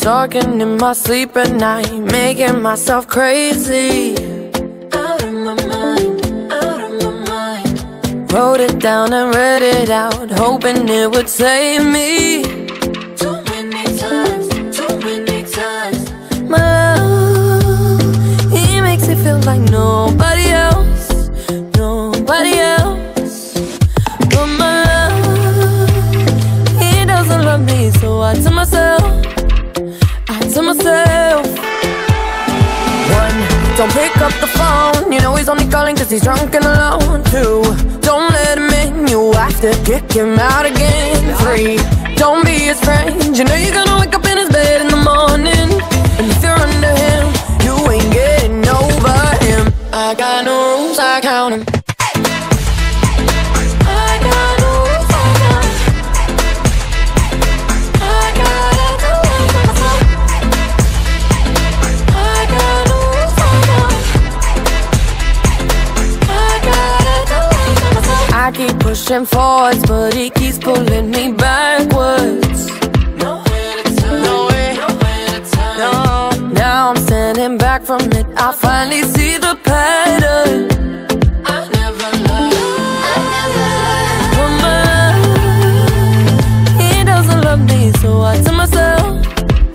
talking in my sleep at night, making myself crazy. Out of my mind, out of my mind. Wrote it down and read it out, hoping it would save me. Too many times, too many times. My love, he makes it feel like nobody else, nobody else. But my love, he doesn't love me, so I tell myself, one, don't pick up the phone, you know he's only calling cause he's drunk and alone. Two, don't let him in, you have to kick him out again. Three, don't be his friend, you know you're gonna wake up in his bed in the morning. And if you're under him, you ain't getting over him. I got no rules, I count them. I keep pushing forwards, but he keeps pulling me backwards. Nowhere to turn, nowhere to turn. No, now I'm standing back from it, I finally see the pattern. I never loved, but my love, he doesn't love me, so I tell myself,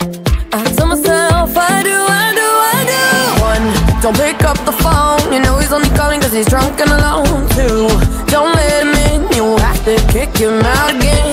I do. One, don't pick up the phone, you know he's only calling cause he's drunk and alone. Two, don't let him in, you have to kick him out again.